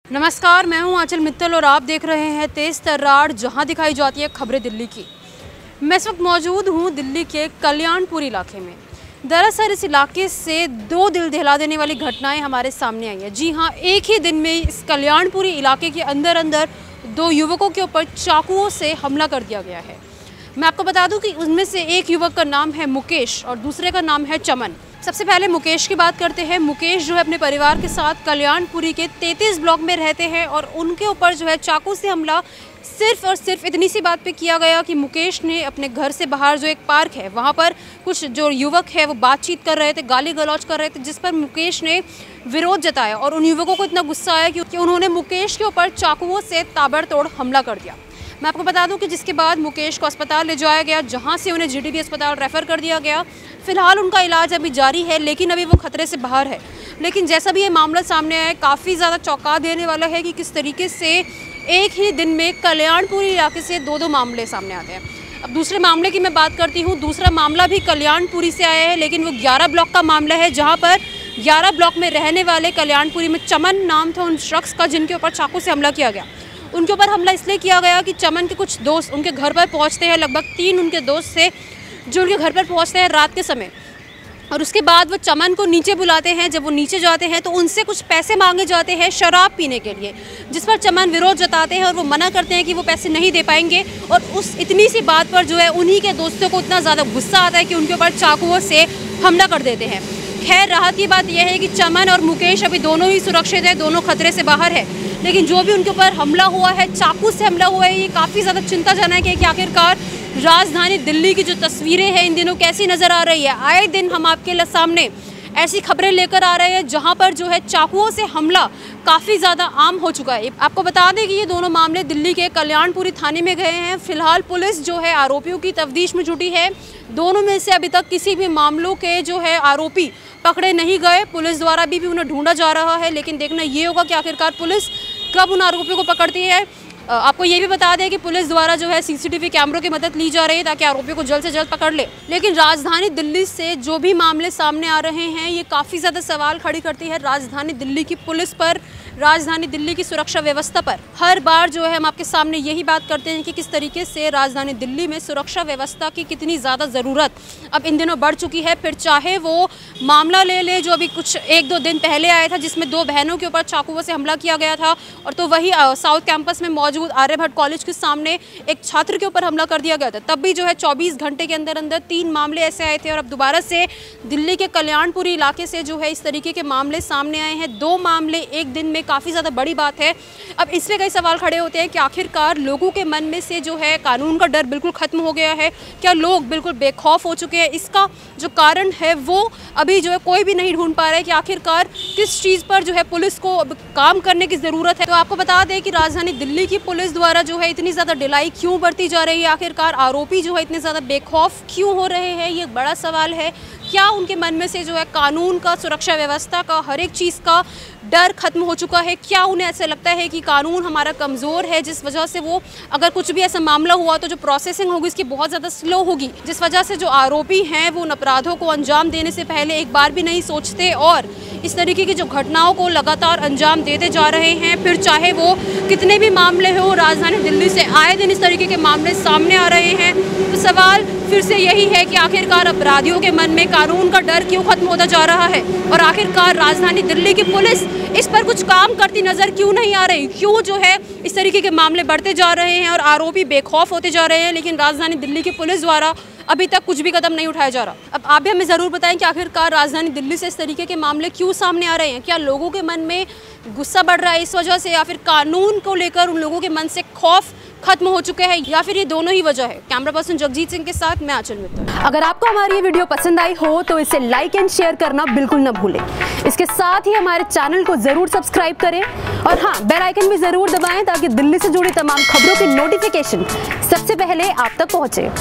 नमस्कार, मैं हूं आंचल मित्तल और आप देख रहे हैं तेज तर्रार, जहां दिखाई जाती है खबरें दिल्ली की। मैं इस वक्त मौजूद हूं दिल्ली के कल्याणपुर इलाके में। दरअसल इस इलाके से दो दिल दहला देने वाली घटनाएं हमारे सामने आई है। जी हां, एक ही दिन में इस कल्याणपुरी इलाके के अंदर दो युवकों के ऊपर चाकुओं से हमला कर दिया गया है। मैं आपको बता दूं कि उनमें से एक युवक का नाम है मुकेश और दूसरे का नाम है चमन। सबसे पहले मुकेश की बात करते हैं। मुकेश जो है अपने परिवार के साथ कल्याणपुरी के 33 ब्लॉक में रहते हैं और उनके ऊपर जो है चाकू से हमला सिर्फ और सिर्फ इतनी सी बात पे किया गया कि मुकेश ने अपने घर से बाहर जो एक पार्क है वहाँ पर कुछ जो युवक है वो बातचीत कर रहे थे, गाली गलौज कर रहे थे, जिस पर मुकेश ने विरोध जताया और उन युवकों को इतना गुस्सा आया कि उन्होंने मुकेश के ऊपर चाकुओं से ताबड़तोड़ हमला कर दिया। मैं आपको बता दूं कि जिसके बाद मुकेश को अस्पताल ले जाया गया, जहां से उन्हें जीटीबी अस्पताल रेफ़र कर दिया गया। फिलहाल उनका इलाज अभी जारी है, लेकिन अभी वो खतरे से बाहर है। लेकिन जैसा भी ये मामला सामने आया, काफ़ी ज़्यादा चौंका देने वाला है कि किस तरीके से एक ही दिन में कल्याणपुरी इलाके से दो मामले सामने आते हैं। अब दूसरे मामले की मैं बात करती हूँ। दूसरा मामला भी कल्याणपुरी से आया है, लेकिन वो 11 ब्लॉक का मामला है, जहाँ पर 11 ब्लॉक में रहने वाले कल्याणपुरी में चमन नाम था उन शख्स का, जिनके ऊपर चाकू से हमला किया गया। उनके ऊपर हमला इसलिए किया गया कि चमन के कुछ दोस्त उनके घर पर पहुंचते हैं। लगभग 3 उनके दोस्त थे जो उनके घर पर पहुंचते हैं रात के समय, और उसके बाद वो चमन को नीचे बुलाते हैं। जब वो नीचे जाते हैं तो उनसे कुछ पैसे मांगे जाते हैं शराब पीने के लिए, जिस पर चमन विरोध जताते हैं और वो मना करते हैं कि वो पैसे नहीं दे पाएंगे। और उस इतनी सी बात पर जो है उन्हीं के दोस्तों को इतना ज़्यादा गुस्सा आता है कि उनके ऊपर चाकुओं से हमला कर देते हैं। खैर, राहत की बात यह है कि चमन और मुकेश अभी दोनों ही सुरक्षित है, दोनों खतरे से बाहर है। लेकिन जो भी उनके ऊपर हमला हुआ है, चाकू से हमला हुआ है, ये काफ़ी ज़्यादा चिंताजनक है कि आखिरकार राजधानी दिल्ली की जो तस्वीरें हैं इन दिनों कैसी नज़र आ रही है। आए दिन हम आपके सामने ऐसी खबरें लेकर आ रहे हैं जहां पर जो है चाकुओं से हमला काफ़ी ज़्यादा आम हो चुका है। आपको बता दें कि ये दोनों मामले दिल्ली के कल्याणपुरी थाने में गए हैं। फिलहाल पुलिस जो है आरोपियों की तफ्तीश में जुटी है। दोनों में से अभी तक किसी भी मामलों के जो है आरोपी पकड़े नहीं गए। पुलिस द्वारा भी उन्हें ढूंढा जा रहा है, लेकिन देखना ये होगा कि आखिरकार पुलिस कब उन आरोपियों को पकड़ती है। आपको ये भी बता दें कि पुलिस द्वारा जो है सीसीटीवी कैमरों की मदद ली जा रही है ताकि आरोपियों को जल्द से जल्द पकड़ ले। लेकिन राजधानी दिल्ली से जो भी मामले सामने आ रहे हैं, ये काफ़ी ज़्यादा सवाल खड़ी करती है राजधानी दिल्ली की पुलिस पर, राजधानी दिल्ली की सुरक्षा व्यवस्था पर। हर बार जो है हम आपके सामने यही बात करते हैं कि किस तरीके से राजधानी दिल्ली में सुरक्षा व्यवस्था की कितनी ज़्यादा ज़रूरत अब इन दिनों बढ़ चुकी है। फिर चाहे वो मामला ले ले जो अभी कुछ 1-2 दिन पहले आया था, जिसमें 2 बहनों के ऊपर चाकुओं से हमला किया गया था, और तो वही साउथ कैंपस में मौजूद आर्यभट्ट कॉलेज के सामने एक छात्र के ऊपर हमला कर दिया गया था। तब भी जो है 24 घंटे के अंदर 3 मामले ऐसे आए थे, और अब दोबारा से दिल्ली के कल्याणपुरी इलाके से जो है इस तरीके के मामले सामने आए हैं। 2 मामले एक दिन में काफ़ी ज़्यादा बड़ी बात है। अब इसमें कई सवाल खड़े होते हैं कि आखिरकार लोगों के मन में से जो है कानून का डर बिल्कुल ख़त्म हो गया है, क्या लोग बिल्कुल बेखौफ हो चुके हैं? इसका जो कारण है वो अभी जो है कोई भी नहीं ढूंढ पा रहा है कि आखिरकार किस चीज़ पर जो है पुलिस को अब काम करने की ज़रूरत है। तो आपको बता दें कि राजधानी दिल्ली की पुलिस द्वारा जो है इतनी ज़्यादा ढिलाई क्यों बरती जा रही है, आखिरकार आरोपी जो है इतने ज़्यादा बेखौफ क्यों हो रहे हैं, ये बड़ा सवाल है। क्या उनके मन में से जो है कानून का, सुरक्षा व्यवस्था का, हर एक चीज़ का डर खत्म हो चुका है? क्या उन्हें ऐसा लगता है कि कानून हमारा कमज़ोर है, जिस वजह से वो अगर कुछ भी ऐसा मामला हुआ तो जो प्रोसेसिंग होगी इसकी बहुत ज़्यादा स्लो होगी, जिस वजह से जो आरोपी हैं वो उन अपराधों को अंजाम देने से पहले एक बार भी नहीं सोचते और इस तरीके की जो घटनाओं को लगातार अंजाम देते जा रहे हैं। फिर चाहे वो कितने भी मामले हो, राजधानी दिल्ली से आए दिन इस तरीके के मामले सामने आ रहे हैं। तो सवाल फिर से यही है कि आखिरकार अपराधियों के मन में कानून का डर क्यों खत्म होता जा रहा है, और आखिरकार राजधानी दिल्ली की पुलिस इस पर कुछ काम करती नज़र क्यों नहीं आ रही? क्यों जो है इस तरीके के मामले बढ़ते जा रहे हैं और आरोपी बेखौफ होते जा रहे हैं, लेकिन राजधानी दिल्ली की पुलिस द्वारा अभी तक कुछ भी कदम नहीं उठाया जा रहा। अब आप भी हमें ज़रूर बताएं कि आखिरकार राजधानी दिल्ली से इस तरीके के मामले क्यों सामने आ रहे हैं? क्या लोगों के मन में गुस्सा बढ़ रहा है इस वजह से, या फिर कानून को लेकर उन लोगों के मन से खौफ खत्म हो चुके हैं, या फिर ये दोनों ही वजह है? कैमरा पर्सन जगजीत सिंह के साथ मैं आंचल मित्तल। अगर आपको हमारी ये वीडियो पसंद आई हो तो इसे लाइक एंड शेयर करना बिल्कुल न भूलें। इसके साथ ही हमारे चैनल को जरूर सब्सक्राइब करें, और हाँ, बेल आइकन भी जरूर दबाएं ताकि दिल्ली से जुड़ी तमाम खबरों की नोटिफिकेशन सबसे पहले आप तक पहुंचे।